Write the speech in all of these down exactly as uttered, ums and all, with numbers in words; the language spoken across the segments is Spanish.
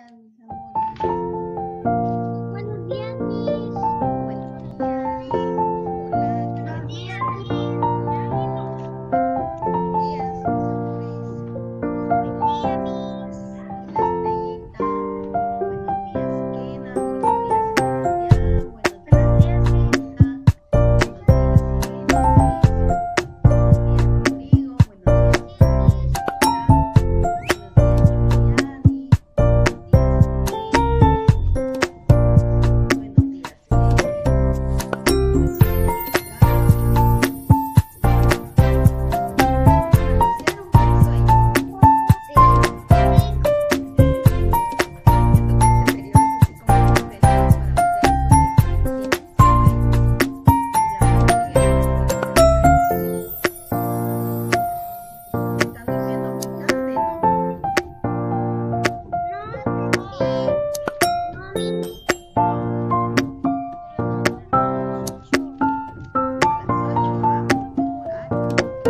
días, mis amores. Buenos días, Miss. Buenos días. Hola, ¿qué Buenos tal? días, Miss. Buenos días, mis amores. Buen día, Miss. Hola, Estrellita. Buenos días, Kena. Buenos días, Sebastián. Buenos días, Buenos días, Miss. Lisa. Buenos días, Génesis. Buenos días, Rodrigo. Buenos días, Isabelita. Buenos días, Juliani. Buenos días, Inés. Buenos días, Emily. Buenos días, Ricardo. ¿Amanecieron con sueño? Sí. Siento que este periodo es así como muy pesado para ustedes porque están aquí en el sueño y la mayoría ya se levanta del sueño. ¿Están durmiendo muy tarde, no? No, eh, no, Miss. A las ocho, ah, muy buen horario.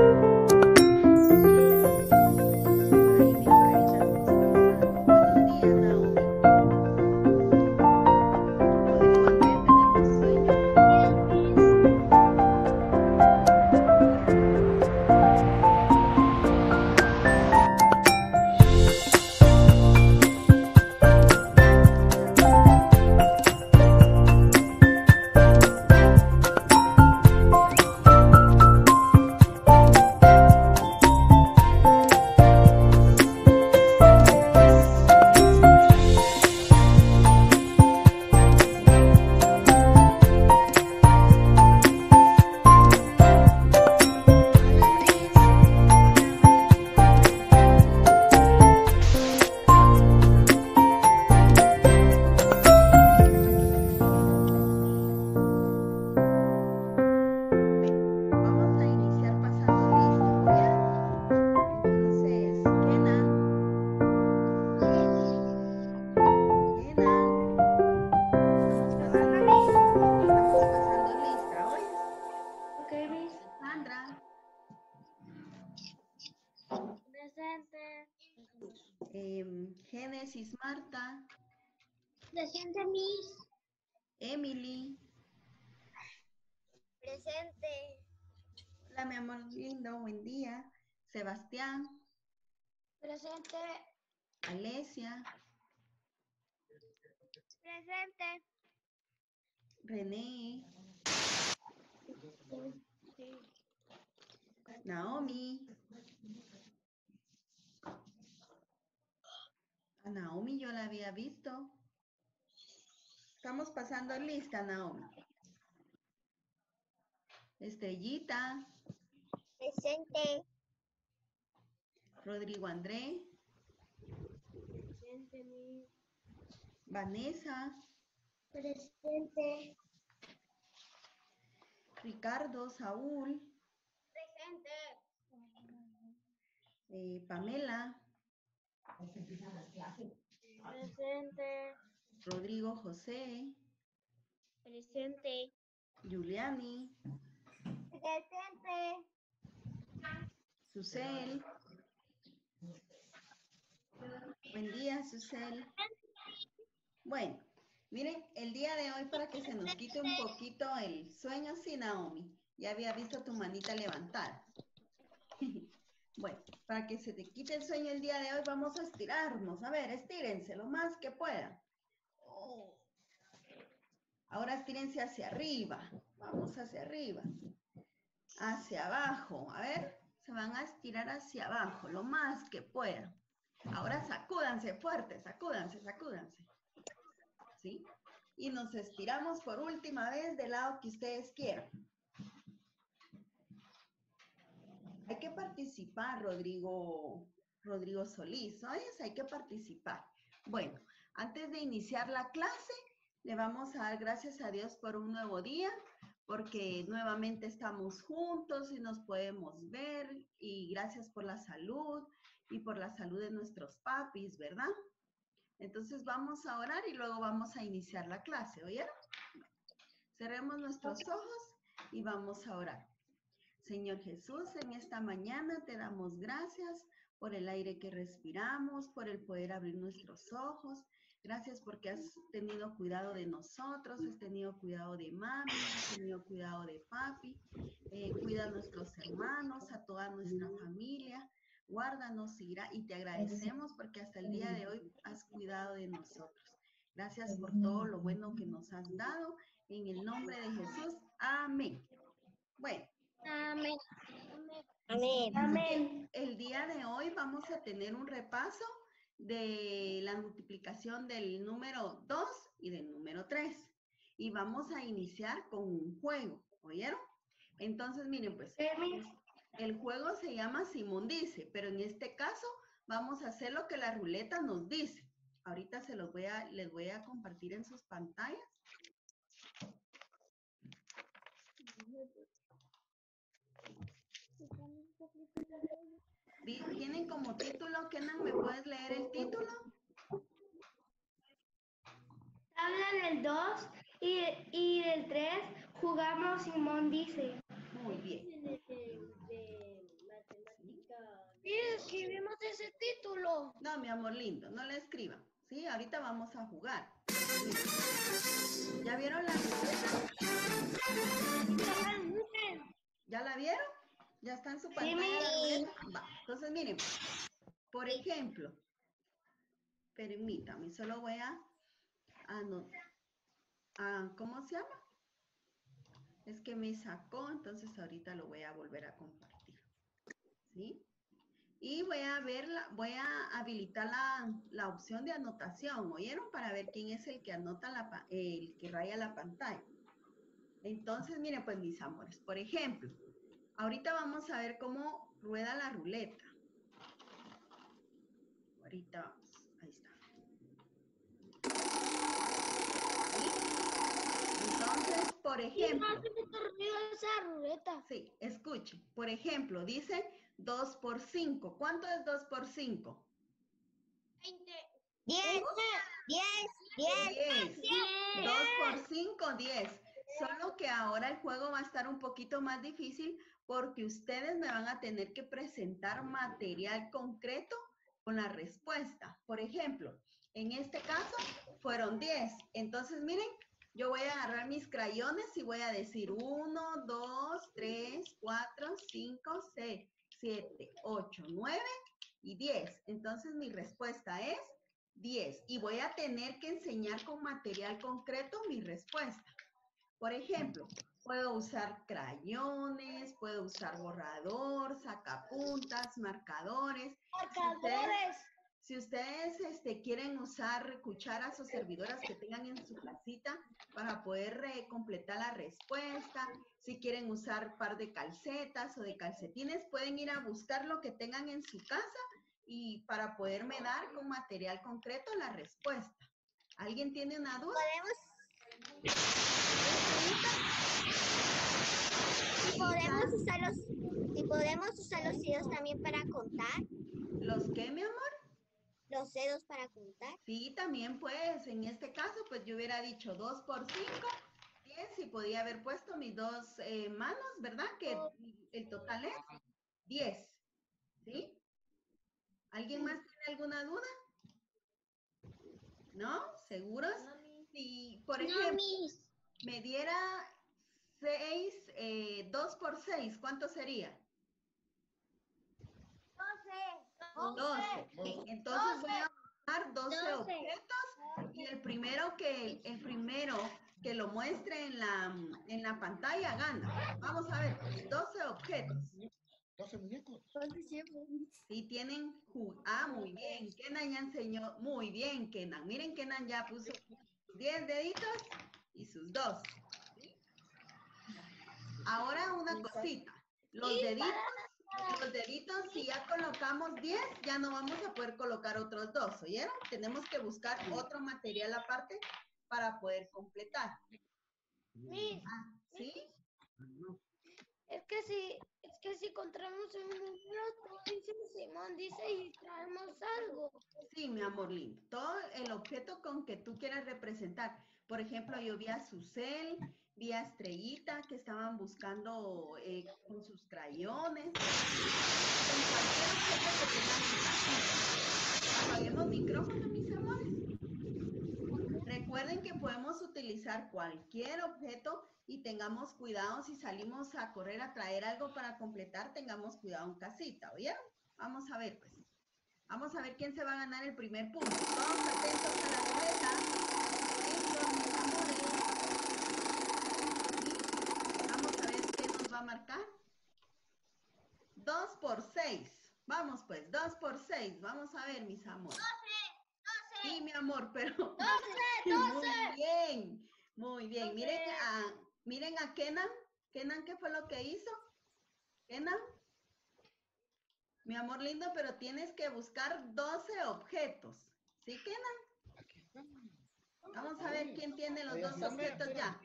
Ay, mis caritas costosas. Buenos días, Naomi. Rodrigo Andrés, ¿tenemos sueño? Yes, Miss. Hola, Miss. Hola, María Bueno, vamos a iniciar pasando lista, ¿oyeron? Entonces, Kenan, Kenan, estamos pasando lista, estamos pasando lista, ¿oyes? Ok, Miss. Sandra, Presente. em, Génesis, Marta, Presente, Miss. Emily, Presente. hola mi amor lindo, buen día, Sebastián, Presente. Alesia, Presente. René, Naomi, a Naomi yo la había visto. Estamos pasando lista, Naomi. Estrellita, Presente. Rodrigo André, Presente, Miss. Vanessa, Presente. Ricardo, Saúl, Presente. eh, Pamela, Presente. Rodrigo José, Presente. Giuliani, Presente. Susel. Buen día, Susel. Bueno, miren, el día de hoy para que se nos quite un poquito el sueño, sí, Naomi. Ya había visto tu manita levantada. Bueno, para que se te quite el sueño el día de hoy, vamos a estirarnos. A ver, estírense lo más que puedan. Oh. Ahora estírense hacia arriba. Vamos hacia arriba. Hacia abajo. A ver, se van a estirar hacia abajo, lo más que puedan. Ahora sacúdanse fuerte, sacúdanse, sacúdanse. ¿Sí? Y nos estiramos por última vez del lado que ustedes quieran. Hay que participar, Rodrigo, Rodrigo Solís, ¿oyes? Hay que participar. Bueno, antes de iniciar la clase, le vamos a dar gracias a Dios por un nuevo día, porque nuevamente estamos juntos y nos podemos ver, y gracias por la salud y por la salud de nuestros papis, ¿verdad? Entonces vamos a orar y luego vamos a iniciar la clase, ¿oyeron? Cerremos nuestros ojos y vamos a orar. Señor Jesús, en esta mañana te damos gracias por el aire que respiramos, por el poder abrir nuestros ojos. Gracias porque has tenido cuidado de nosotros, has tenido cuidado de mami, has tenido cuidado de papi. Eh, cuida a nuestros hermanos, a toda nuestra familia. Guárdanos y, y te agradecemos porque hasta el día de hoy has cuidado de nosotros. Gracias por todo lo bueno que nos has dado. En el nombre de Jesús. Amén. Bueno. Amén. Amén. Amén. El día de hoy vamos a tener un repaso de la multiplicación del número dos y del número tres. Y vamos a iniciar con un juego. ¿Oyeron? Entonces, miren, pues, el juego se llama Simón dice, pero en este caso vamos a hacer lo que la ruleta nos dice. Ahorita se los voy a, les voy a compartir en sus pantallas. Tienen como título, Kenan, ¿me puedes leer el título? Habla del dos y, y del tres jugamos Simón dice. Muy bien. Sí, escribimos ese título. No, mi amor lindo, no le escriban. Sí, ahorita vamos a jugar. ¿Ya vieron la ruleta? ¿Ya la vieron? ¿Ya está en su pantalla la ruleta? Va. Entonces, miren, por ejemplo, permítame, solo voy a anotar. Ah, ¿cómo se llama? Es que me sacó, entonces ahorita lo voy a volver a compartir. ¿Sí? Y voy a ver, la, voy a habilitar la, la opción de anotación, ¿oyeron? Para ver quién es el que anota, la, el que raya la pantalla. Entonces, miren, pues mis amores, por ejemplo, ahorita vamos a ver cómo rueda la ruleta. Ahorita vamos, ahí está. Entonces, por ejemplo. Esa ruleta. Sí, escuchen. Por ejemplo, dice dos por cinco. ¿Cuánto es dos por cinco? veinte. diez. diez. diez. dos por cinco, diez. Solo que ahora el juego va a estar un poquito más difícil porque ustedes me van a tener que presentar material concreto con la respuesta. Por ejemplo, en este caso fueron diez. Entonces, miren, yo voy a agarrar mis crayones y voy a decir uno, dos, tres, cuatro, cinco, seis, siete, ocho, nueve y diez. Entonces, mi respuesta es diez. Y voy a tener que enseñar con material concreto mi respuesta. Por ejemplo, puedo usar crayones, puedo usar borrador, sacapuntas, marcadores. Marcadores. Si ustedes, si ustedes este, quieren usar cucharas o servidoras que tengan en su casita para poder eh, completar la respuesta, si quieren usar par de calcetas o de calcetines, pueden ir a buscar lo que tengan en su casa y para poderme dar con material concreto la respuesta. ¿Alguien tiene una duda? ¿Podemos? Si podemos usar los, si podemos usar los dedos también para contar. ¿Los qué, mi amor? Los dedos para contar. Sí, también pues, en este caso, pues yo hubiera dicho dos por cinco, diez, y podía haber puesto mis dos eh, manos, ¿verdad? Que el total es diez, ¿sí? ¿Alguien más tiene alguna duda? ¿No? ¿Seguros? Si, por ejemplo, me diera seis, eh, dos por seis, ¿cuánto sería? doce. Okay. Entonces voy a buscar doce objetos y el primero que el primero que lo muestre en la en la pantalla gana. Vamos a ver, doce objetos. doce muñecos. Sí, tienen... Ah, muy bien. Kenan ya enseñó. Muy bien, Kenan. Miren, Kenan ya puso diez deditos y sus dos. ¿Sí? Ahora una cosita. Los deditos, los deditos, si ya colocamos diez, ya no vamos a poder colocar otros dos, ¿oyeron? Tenemos que buscar otro material aparte para poder completar. Ah, ¿sí? Es que si, es que si encontramos un número, todo dice Simón dice y traemos algo. Sí, mi amor lindo. Todo el objeto con que tú quieras representar. Por ejemplo, yo vi a Susel, vi a Estrellita que estaban buscando eh, con sus crayones, con cualquier objeto que tengan en casita. Apaguemos micrófono, mis amores. Recuerden que podemos utilizar cualquier objeto y tengamos cuidado si salimos a correr a traer algo para completar, tengamos cuidado en casita, ¿oyeron? Vamos a ver, pues. Vamos a ver quién se va a ganar el primer punto. Todos atentos a la ruleta. Atentos, mis amores. Vamos a ver qué nos va a marcar. dos por seis. Vamos pues, dos por seis. Vamos a ver, mis amores. Sí, mi amor, pero... doce, doce. Muy bien, muy bien. Miren a, miren a Kenan. Kenan, ¿qué fue lo que hizo? Kenan. Mi amor lindo, pero tienes que buscar doce objetos. ¿Sí, Kenan? Vamos a ver quién tiene los doce objetos ya.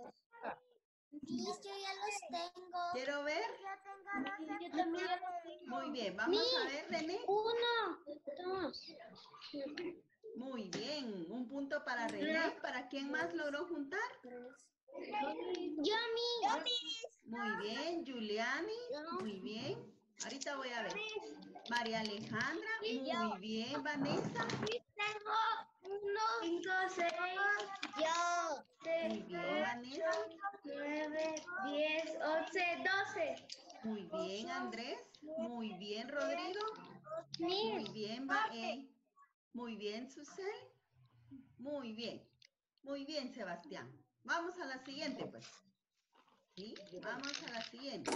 Yo ya los tengo. Quiero ver. Yo también ya lo tengo. Muy bien, vamos a ver, René. Uno, dos. Muy bien, un punto para René. ¿Para quién más logró juntar? Yami. Muy bien, Juliani. Muy bien. Ahorita voy a ver. María Alejandra. Muy bien, Vanessa. Tengo uno, cinco, seis, Yo. Muy bien, Vanessa. nueve, diez, once, doce. Muy bien, Andrés. Muy bien, Rodrigo. Muy bien, Va- eh, muy bien, Susel. Muy bien. Muy bien, Sebastián. Vamos a la siguiente, pues. ¿Sí? Vamos a la siguiente.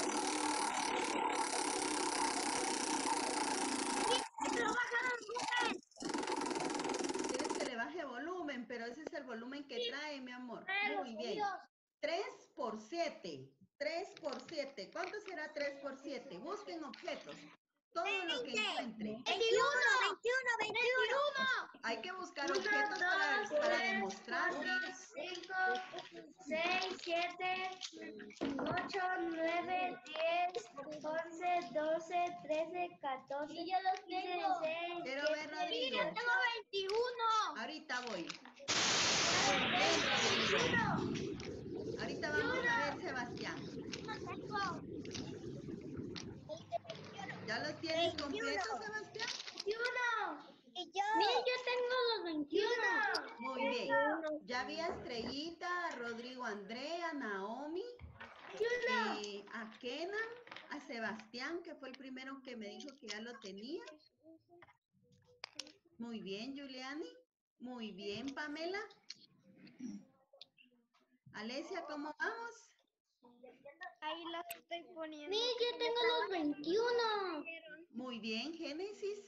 Quieres que le baje volumen, pero ese es el volumen que trae, mi amor. Muy bien. tres por siete. tres por siete. ¿Cuánto será tres por siete? Busquen objetos. Todo lo que encuentren. veintiuno, veintiuno, veintiuno. Hay que buscar objetos para, para demostrar. cinco, seis, siete, ocho, nueve, diez, once, doce, trece, catorce, Y yo los quince, tengo. dieciséis, Quiero ver, Rodrigo. Yo tengo veintiuno. Ahorita voy. Muy bien, Rodrigo. Ahorita vamos a ver, Sebastián. ¿Ya los tienes completos, Sebastián? veintiuno. Y yo. Mira, yo tengo los veintiuno. Muy bien. Ya vi a Estrellita, a Rodrigo Andrea, a Naomi, eh, a Kenan, a Sebastián, que fue el primero que me dijo que ya lo tenía. Muy bien, Juliani. Muy bien, Pamela. Alesia, ¿cómo vamos? Ahí los estoy poniendo. Mira, yo tengo los veintiuno. Muy bien, Génesis.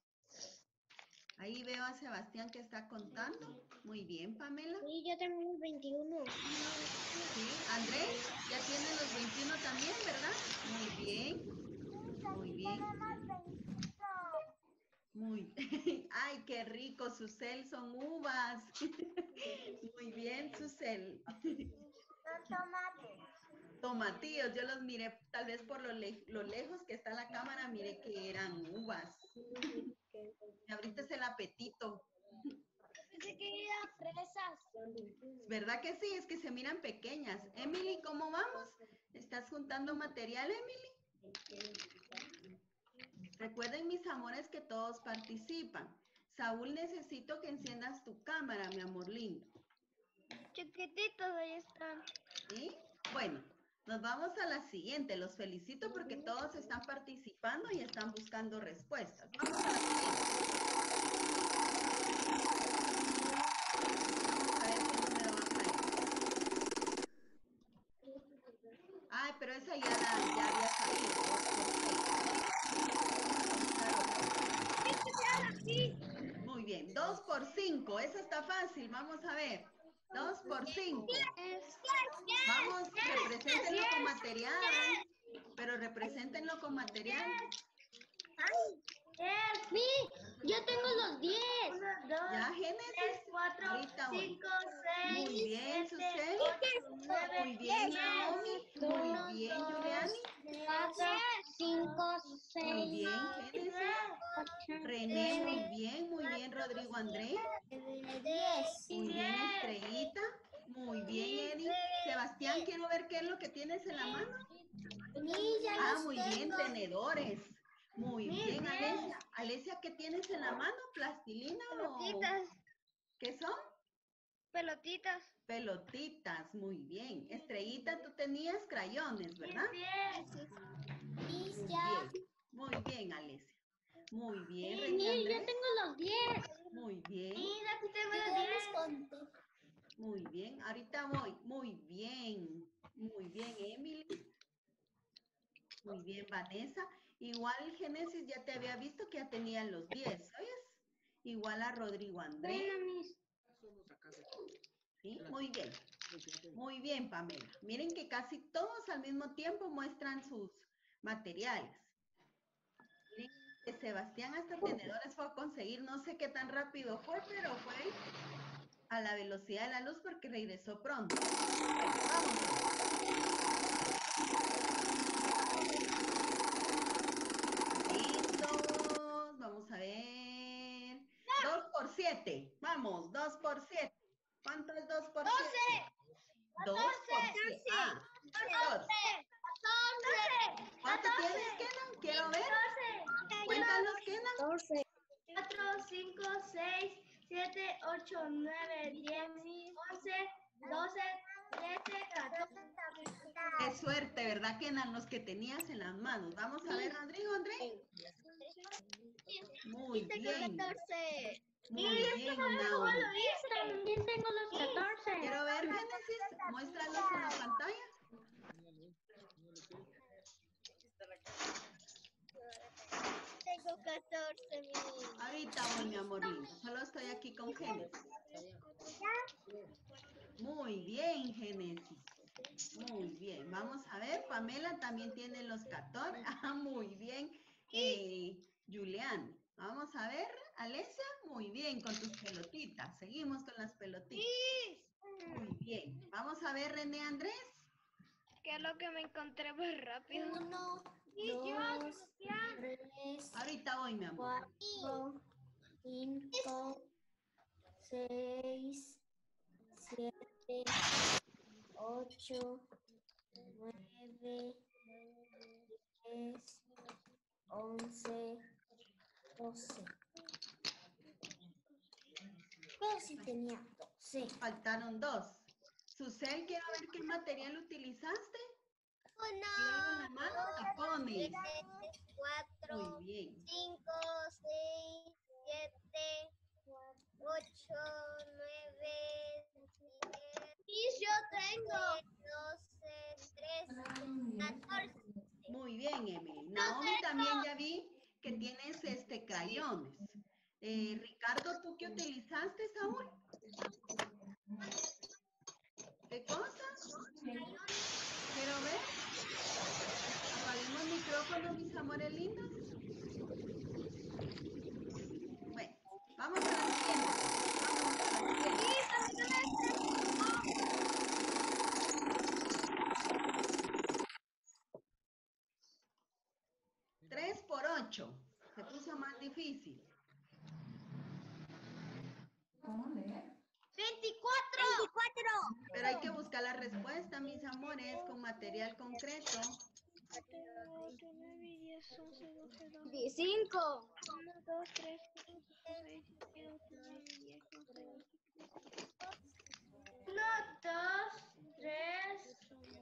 Ahí veo a Sebastián que está contando. Muy bien, Pamela. Sí, yo tengo los veintiuno. Sí, Andrés, ya tiene los veintiuno también, ¿verdad? Muy bien. Muy bien. Muy Ay, qué rico, Susel, son uvas. Muy bien, Susel. Son tomates. Tomatillos, yo los miré tal vez por lo, le lo lejos que está la cámara, miré que eran uvas. Me abriste el apetito. Pensé que eran fresas. ¿Verdad que sí? Es que se miran pequeñas. Emily, ¿cómo vamos? ¿Estás juntando material, Emily? Recuerden, mis amores, que todos participan. Saúl, necesito que enciendas tu cámara, mi amor lindo. Chiquititos, ahí están. ¿Sí? Bueno, nos vamos a la siguiente. Los felicito porque todos están participando y están buscando respuestas. Vamos a la siguiente. Vamos a ver qué número va a caer. Ay, pero esa ya, la, ya había salido. Muy bien, dos por cinco. Eso está fácil. Vamos a ver. dos por cinco. Vamos, represéntenlo con material. Pero represéntenlo con material. Sí, yo tengo los diez. uno, dos, Ya, Génesis. cuatro, Ahorita voy. cinco, seis, Muy bien, siete, Susel. ocho, nueve, Muy bien, diez, Naomi. uno, Muy bien, dos, Juliani. cuatro, cinco, Muy seis, bien, Génesis. ocho, René, muy bien. Muy bien, Rodrigo Andrés. diez. Muy bien, Estrellita. Muy bien, Eddie. Sebastián. Julián, quiero ver qué es lo que tienes en la mano. Ni ya Ah, los muy bien, tengo. tenedores. Muy Muy bien, bien. Alesia. Alesia, ¿qué tienes en la mano? ¿Plastilina o Pelotitas, qué son? pelotitas. Pelotitas, muy bien. Estrellita, tú tenías crayones, ¿verdad? Y Muy ya. bien, muy bien, Alesia. Muy bien, Sí, René yo Andrés. tengo los diez. Muy bien, Mira, aquí tengo Yo los ya diez. los conté. muy bien. Ahorita voy. Muy bien, muy bien, Emily. Muy bien, Vanessa. Igual Génesis ya te había visto que ya tenían los diez, ¿oyes? Igual a Rodrigo Andrés. Bueno, mis. ¿Sí? Muy bien. Muy bien, Pamela. Miren que casi todos al mismo tiempo muestran sus materiales. Miren que Sebastián hasta tenedores fue a conseguir, no sé qué tan rápido fue, pero fue a la velocidad de la luz porque regresó pronto. Listos, vamos a ver. dos por siete, vamos, dos por siete. ¿Cuánto es dos por siete? dos por siete. Ah, catorce. ¿Cuánto tienes, Kenan? Quiero ver. Cuéntanos, Kenan. catorce. cuatro, cinco, seis, siete, ocho, nueve, diez, once, doce, trece, catorce. Qué suerte, ¿verdad, Kenan? Los que tenías en las manos. Vamos a ver, Rodrigo, Andrés. Muy bien. catorce. Muy bien, Naomi. También tengo los catorce. Quiero ver, Génesis. Muéstralos en la pantalla. Tengo catorce, mi. Ahorita voy, mi amor lindo. Solo estoy aquí con Génesis. Muy bien, Génesis. Muy bien. Vamos a ver. Pamela también tiene los catorce. Ah, muy bien. Eh, Julián. Vamos a ver. Alesia, muy bien con tus pelotitas. Seguimos con las pelotitas. Muy bien. Vamos a ver, René Andrés. ¿Qué es lo que me encontré muy rápido? Uno, dos, tres, Ahorita voy, mi amor. cuatro, cinco, seis, siete, ocho, nueve, diez, once, doce. Pero sí tenía doce. Faltaron dos. Susel, quiero ver qué material utilizaste. ¿Tiene algo en la mano? Tapones. cuatro, Muy bien. cinco, seis, siete, ocho, nueve, diez. Y yo tengo doce, trece, catorce. Muy bien, Emily. Naomi también ya vi que tienes este crayones. Eh, Ricardo, ¿tú qué utilizaste, Saúl? ¿Qué cosa? Quiero ver. Apaguemos micrófono, mis amores lindos. Bueno, vamos a la siguiente. Vamos a la siguiente. tres por ocho. Se puso más difícil. veinticuatro. veinticuatro. Pero hay que buscar la respuesta, mis amores, con material concreto. cinco. uno, dos, tres, cuatro, seis, siete, ocho, nueve, diez, once, doce. uno, dos, tres,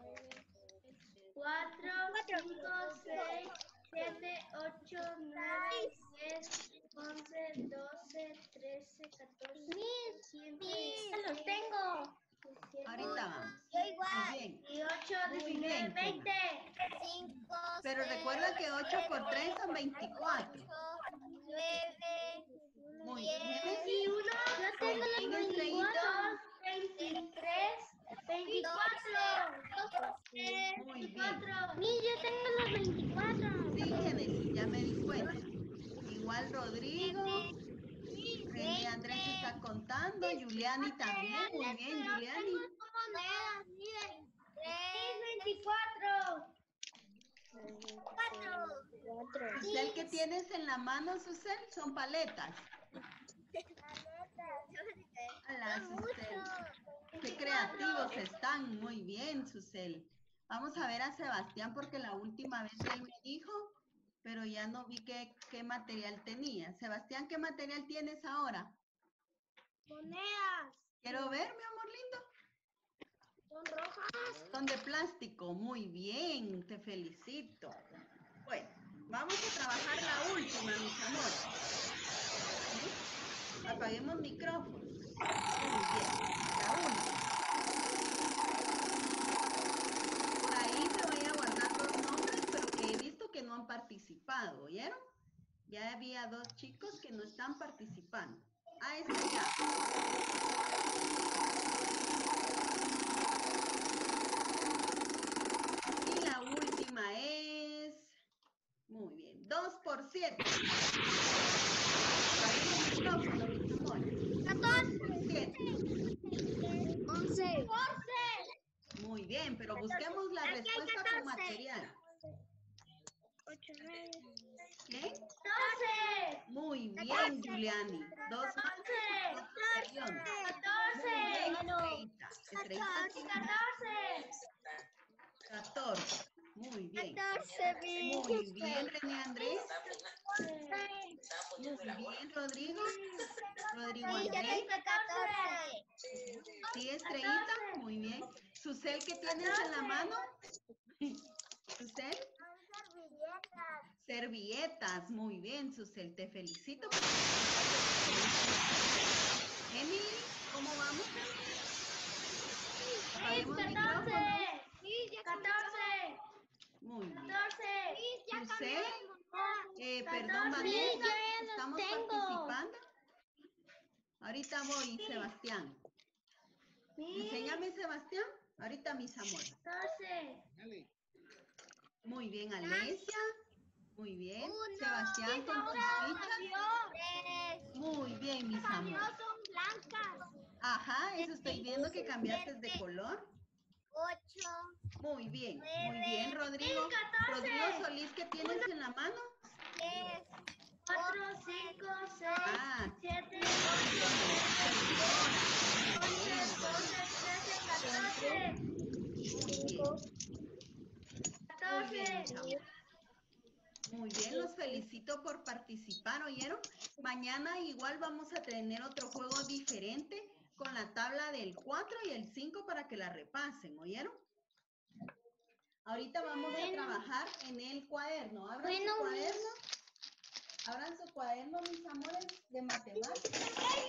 cuatro, cinco, seis, siete, ocho, nueve, diez, once, doce, trece, catorce, quince, dieciséis. ¡Los tengo! Ahorita vamos. Yo igual. Muy bien. dieciocho, Muy diecinueve, bien, veinte. cinco. Pero recuerda que ocho por tres son veinticuatro. nueve. Muy diez, bien. veintiuno. Yo tengo Muy bien, los Estrellita. veintitrés, veinticuatro. Muy bien. Ni yo tengo los veinticuatro. Sí, Génesis, ya me di cuenta. Igual Rodrigo. René Andrés está contando. Juliani también. Muy bien, Juliani. monedas, miren. veinticuatro. Cuatro. Susel, ¿qué tienes en la mano, Susel? Son paletas. A la Susel. Qué creativa. creativos están. Muy bien, Susel. Vamos a ver a Sebastián porque la última vez él me dijo, pero ya no vi qué, qué material tenía. Sebastián, ¿qué material tienes ahora? Monedas. Quiero ver, mi amor lindo. Son rojas. Son de plástico. Muy bien, te felicito. Bueno, vamos a trabajar la última, mis amores. ¿Sí? Apaguemos micrófono. Muy bien, la última. Por ahí me voy a guardar dos nombres, pero que he visto que no han participado, ¿oyeron? Ya había dos chicos que no están participando. Ah, está ya. Y la última es... Muy bien, dos por siete. Apaguemos micrófono, mis amores. dos por siete. Once. Muy bien, pero busquemos la respuesta con material. Ocho, nueve. ¿Qué? Doce. Muy bien, Giuliani. Dos más. dos opciones. Muy bien, Estrellita. Estrellita, catorce. Muy bien. Muy bien, René Andrés. Muy bien, Rodrigo. Rodrigo Andrés. Sí, Estrellita. Muy bien. Susel, ¿qué tienes en la mano? Susel. Servilletas. Muy bien, Susel. Te felicito. Emily, ¿cómo vamos? Apaguemos micrófono. Muy bien. Susel, eh, perdón, Vanessa, estamos participando. Ahorita voy, Sebastián. Enséñame, Sebastián. Ahorita, mis amores. Dale. Muy bien, Alesia. Muy bien. Sebastián, con tus fichas. Muy bien, mis amores. Son blancas. Ajá, eso estoy viendo que cambiaste de color. Ocho. Muy bien, muy bien, Rodrigo. Rodrigo Solís, ¿qué tienes en la mano? Tres. Cuatro, cinco, seis, Ah, siete, muy bien. Muy bien, mis amores. Muy bien, los felicito por participar, ¿oyeron? Mañana igual vamos a tener otro juego diferente con la tabla del cuatro y el cinco para que la repasen, ¿oyeron? Ahorita vamos a trabajar en el cuaderno. Abran su cuaderno. Abran su cuaderno, mis amores, de matemáticas.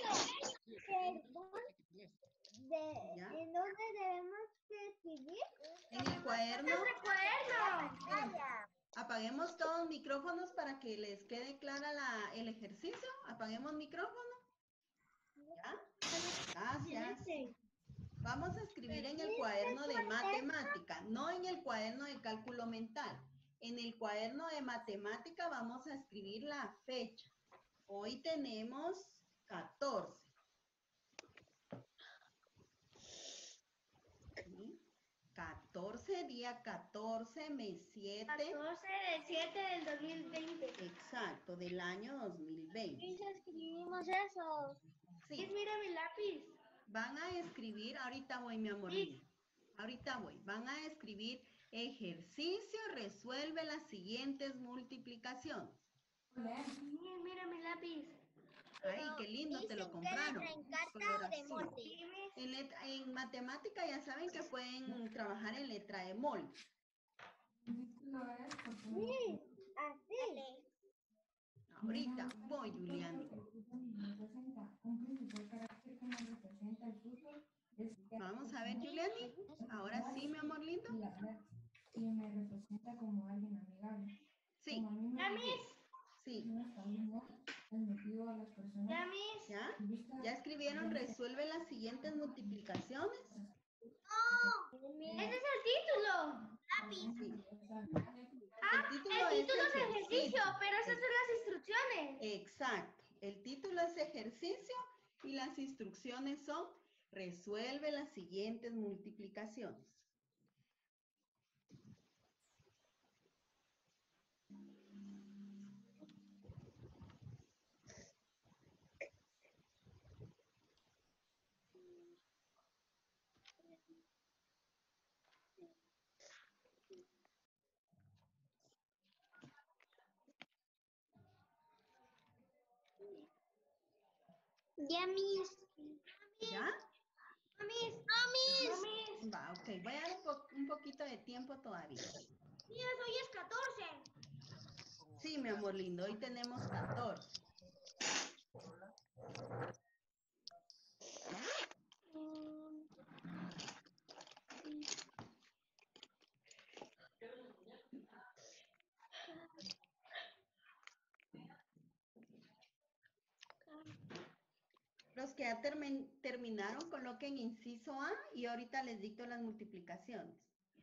De, ¿Ya? ¿En dónde debemos que escribir? En el cuaderno. Pantalla. Apaguemos todos los micrófonos para que les quede clara la, el ejercicio. Apaguemos micrófono. ¿Ya? Gracias. Vamos a escribir en el cuaderno de matemática, no en el cuaderno de cálculo mental. En el cuaderno de matemática vamos a escribir la fecha. Hoy tenemos catorce. ¿Sí? catorce, día catorce, mes siete. catorce del siete del dos mil veinte. Exacto, del año dos mil veinte. ¿Y si escribimos eso? Sí. Mira mi lápiz. Van a escribir, ahorita voy, mi amor. Sí. Ahorita voy. Van a escribir ejercicio, resuelve las siguientes multiplicaciones. Mira mi lápiz. Ay, qué lindo, te lo compraron. ¿En carta Color o de azul. molde? En, letra- en matemática ya saben que pueden trabajar en letra de molde. Sí, así. Ahorita voy, Julián. Vamos a ver, Juliani. Ahora sí, mi amor lindo. Y me representa como alguien amigable. Sí. Como a mí me Ya, dice, mis. Sí. no está bien, ¿no? El motivo a las personas Ya, mis. ¿Ya? ¿Ya escribieron resuelve las siguientes multiplicaciones? Ese es el título. Sí. Ah, título el es título es ejercicio. ejercicio, pero esas son las instrucciones. Exacto. El título es ejercicio y las instrucciones son resuelve las siguientes multiplicaciones. Ya, mis. ¿Ya? Mis. Mis. Va, ok. Voy a dar un, po- un poquito de tiempo todavía. Mira, hoy es catorce. Sí, mi amor lindo. Hoy tenemos catorce. Los que ya termen- terminaron, coloquen inciso A y ahorita les dicto las multiplicaciones.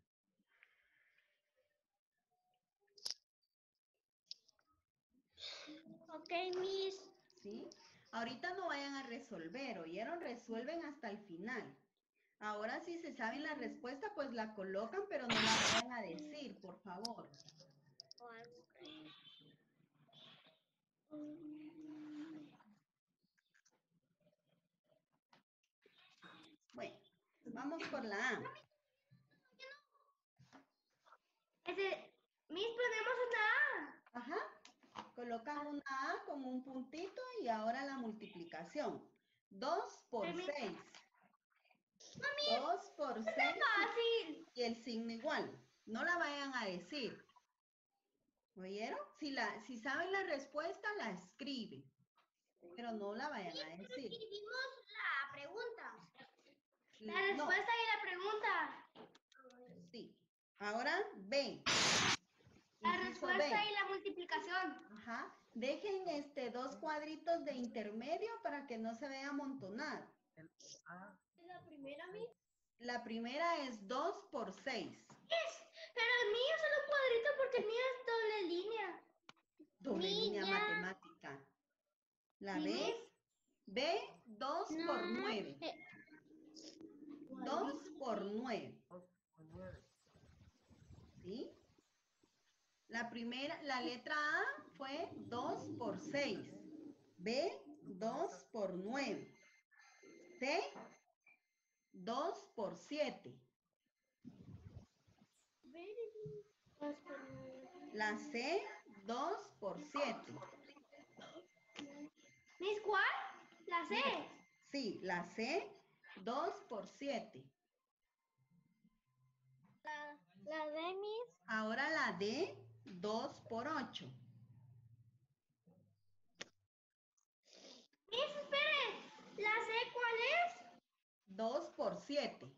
Ok, mis. ¿Sí? Ahorita no vayan a resolver, ¿oyeron? Resuelven hasta el final. Ahora si se saben la respuesta, pues la colocan, pero no la vayan a decir, por favor. Bueno, vamos por la A. Ese, mis, ponemos una A. Ajá. Colocan una A con un puntito y ahora la multiplicación. dos por seis. dos por seis Fácil. y el signo igual. No la vayan a decir. ¿Oyeron? Si, la, si saben la respuesta, la escriben. Pero no la vayan a decir. Escribimos la pregunta. La No, respuesta y la pregunta. sí. Ahora B. La Inciso respuesta B. y la multiplicación. Ajá. Dejen este dos cuadritos de intermedio para que no se vea amontonado. La primera, mis. La primera es dos por seis. Pero el mío es solo un cuadrito porque el mío es doble línea. Doble línea Niña. matemática. La Sí, B. mis. B, dos por No. nueve. Eh, dos por nueve. ¿Sí? La primera, la letra A fue dos por seis. B, dos por nueve. C, dos por siete. La C, dos por siete. ¿Mis cuál? La C. Sí, la C, dos por siete. La de mis. Ahora la D, dos por ocho. Mis, espere. ¿La C cuál es? dos por siete.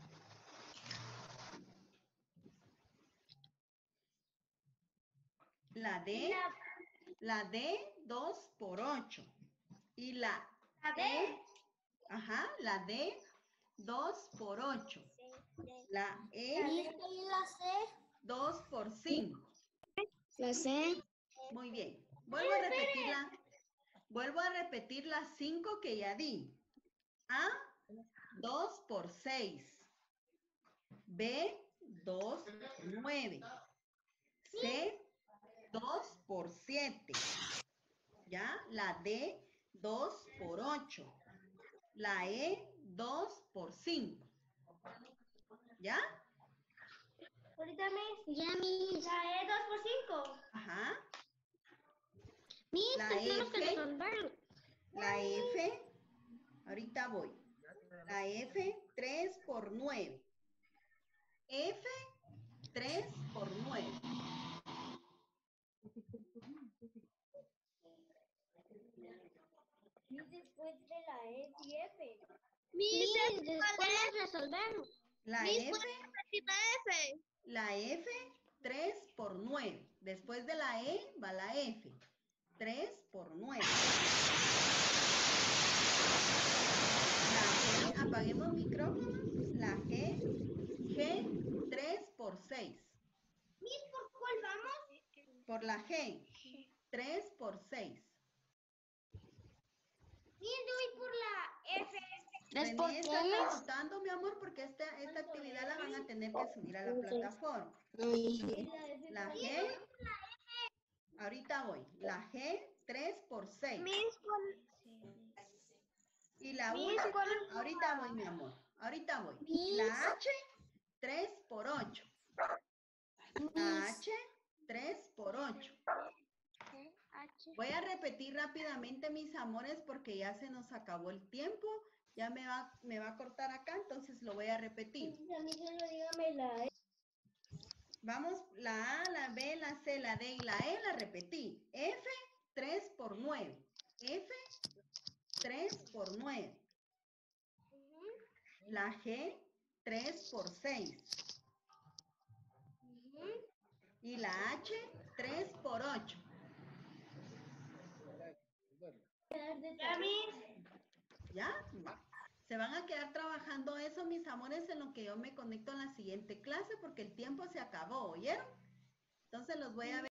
La D, La, la D, dos por ocho. Y la la D. E, ajá, la D, dos por ocho. La E, ¿Y la C? dos por cinco. La C. Muy bien. Vuelvo a repetirla. Vuelvo a repetir las cinco que ya di. A, dos por seis. B, dos por nueve. C, dos por siete. ¿Ya? La D, dos por ocho. La E, dos por cinco. ¿Ya? Ahorita, mis. Ya, mis. La E dos por cinco. Ajá. Mis, La tenemos que F. resolver. La F, ahorita voy. La F, tres por nueve. F, tres por nueve. Y después de la E y F. Mis, después resolvemos. La Mis, F, F. la F, tres por nueve. Después de la E va la F. tres por nueve. La G, apaguemos micrófonos. La G, G, tres por seis. Mis, ¿por cuál vamos? Por la G, tres por seis. Mis, yo voy por la F. René, ¿estás anotando, mi amor? Porque esta, esta actividad la van a tener que subir a la plataforma. La G, ahorita voy. La G, tres por seis. Mis, ¿cuál? Y la Mis, última, ¿cuál es? ahorita voy, mi amor. Ahorita voy. Mis. La H, tres por ocho. La H, tres por ocho. H. Voy a repetir rápidamente, mis amores, porque ya se nos acabó el tiempo. Ya me va, me va a cortar acá, entonces lo voy a repetir. A mí solo dígame la E. Vamos, la A, la B, la C, la D y la E, la repetí. F, tres por nueve. F, tres por nueve. La G, tres por seis. Y la H, tres por ocho. ¿Ya? Se van a quedar trabajando eso, mis amores, en lo que yo me conecto a la siguiente clase porque el tiempo se acabó, ¿oyeron? Entonces los voy a ver.